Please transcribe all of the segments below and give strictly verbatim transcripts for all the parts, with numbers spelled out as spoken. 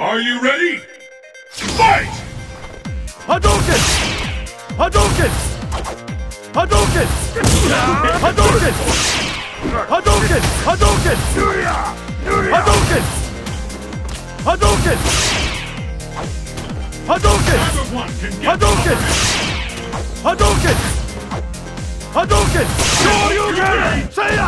Are you ready? Fight! Hadouken! Hadouken! Hadouken! Hadouken! Hadouken! Hadouken! Hadouken! Hadouken! Hadouken! Either one can get Hadouken! Hadouken! Hadouken! Shoryuken! Seiya!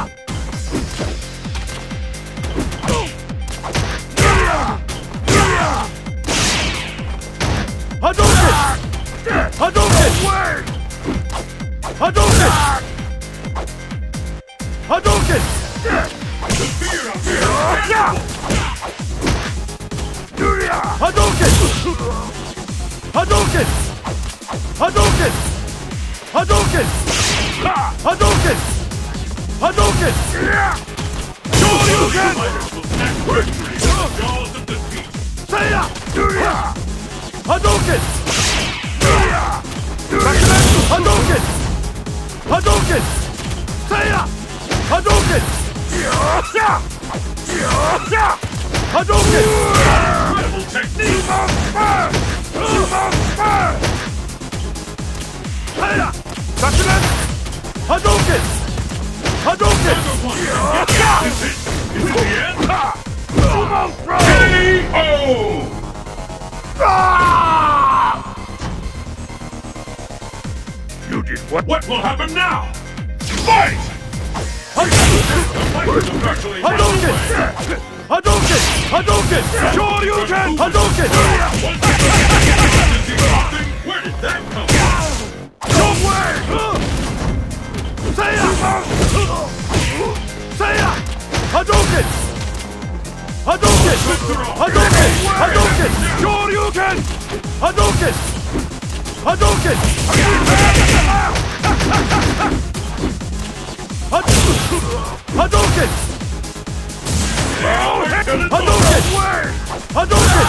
Hadouken! Hadouken! Hadouken! Hadouken! The fear of fear! Hadouken! Hadouken! Hadouken! Hadouken! Hadouken! Hadouken! Shoryuken! Fighters will snatch victory from the jaws of defeat! Seiya! Hadouken! Hadouken! Hadouken! Seiya! Hadouken! Hadouken! Incredible technique! Seiya! Hadouken! Hadouken! Either one can get this is it! Is it the end? K O! You did what? What will happen now? Fight! The fight is officially Hadouken! underway! Hadouken! Hadouken! Shoryuken! Hadouken! Once again, something. Where did that come from? No way! Seiya! Seiya! Hadouken! Hadouken! Hadouken! Hadouken! Shoryuken! Hadouken! Hadouken! Hadouken! Hadouken! Hadouken!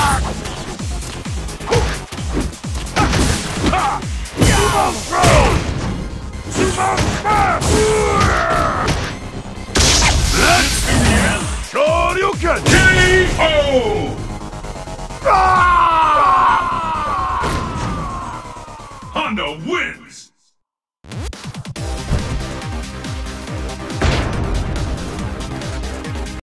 Shoryuken! K O! Ah!